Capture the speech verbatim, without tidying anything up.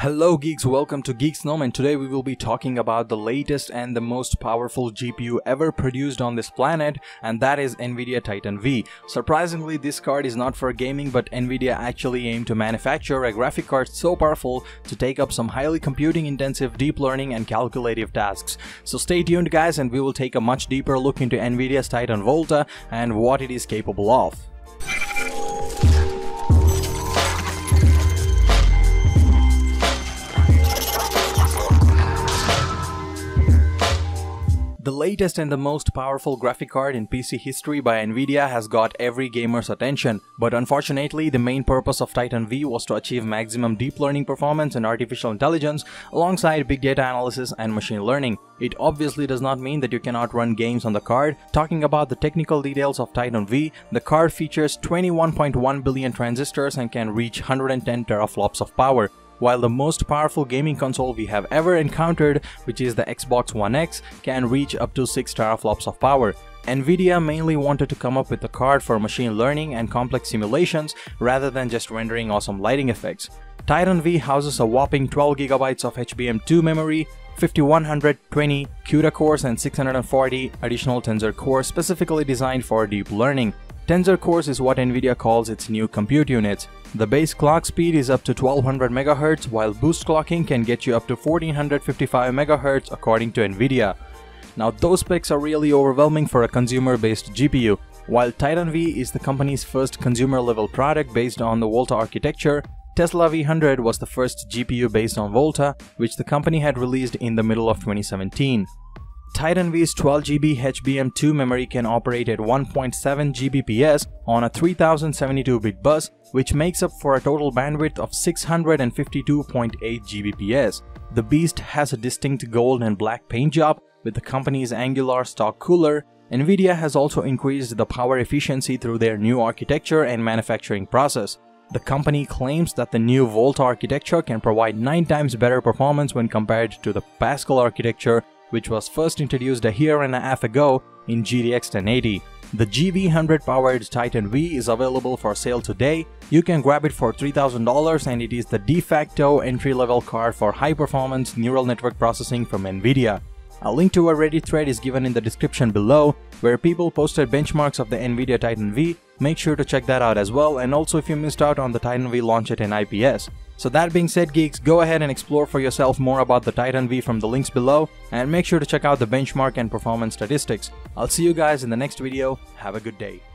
Hello geeks, welcome to Geeks Gnome, and today we will be talking about the latest and the most powerful G P U ever produced on this planet, and that is NVIDIA Titan V. Surprisingly, this card is not for gaming, but NVIDIA actually aimed to manufacture a graphic card so powerful to take up some highly computing intensive deep learning and calculative tasks. So stay tuned guys, and we will take a much deeper look into NVIDIA's Titan Volta and what it is capable of. The latest and the most powerful graphic card in P C history by NVIDIA has got every gamer's attention, but unfortunately the main purpose of Titan V was to achieve maximum deep learning performance and artificial intelligence alongside big data analysis and machine learning. It obviously does not mean that you cannot run games on the card. Talking about the technical details of Titan V, the card features twenty-one point one billion transistors and can reach one hundred ten teraflops of power. While the most powerful gaming console we have ever encountered, which is the Xbox One X, can reach up to six teraflops of power. NVIDIA mainly wanted to come up with a card for machine learning and complex simulations rather than just rendering awesome lighting effects. Titan V houses a whopping twelve gigabytes of H B M two memory, fifty-one twenty CUDA cores and six hundred forty additional Tensor cores specifically designed for deep learning. Tensor cores is what NVIDIA calls its new compute units. The base clock speed is up to twelve hundred megahertz, while boost clocking can get you up to fourteen fifty-five megahertz according to NVIDIA. Now those specs are really overwhelming for a consumer-based G P U. While Titan V is the company's first consumer-level product based on the Volta architecture, Tesla V one hundred was the first G P U based on Volta, which the company had released in the middle of twenty seventeen. Titan V's twelve gigabyte H B M two memory can operate at one point seven gigabits per second on a three thousand seventy-two bit bus, which makes up for a total bandwidth of six hundred fifty-two point eight gigabits per second. The beast has a distinct gold and black paint job with the company's Angular stock cooler. NVIDIA has also increased the power efficiency through their new architecture and manufacturing process. The company claims that the new Volta architecture can provide nine times better performance when compared to the Pascal architecture, which was first introduced a year and a half ago in G T X ten eighty. The G V one hundred powered Titan V is available for sale today. You can grab it for three thousand dollars, and it is the de facto entry-level card for high-performance neural network processing from NVIDIA. A link to a Reddit thread is given in the description below, where people posted benchmarks of the NVIDIA Titan V. Make sure to check that out as well, and also if you missed out on the Titan V launch at N I P S. So that being said geeks, go ahead and explore for yourself more about the Titan V from the links below, and make sure to check out the benchmark and performance statistics. I'll see you guys in the next video. Have a good day.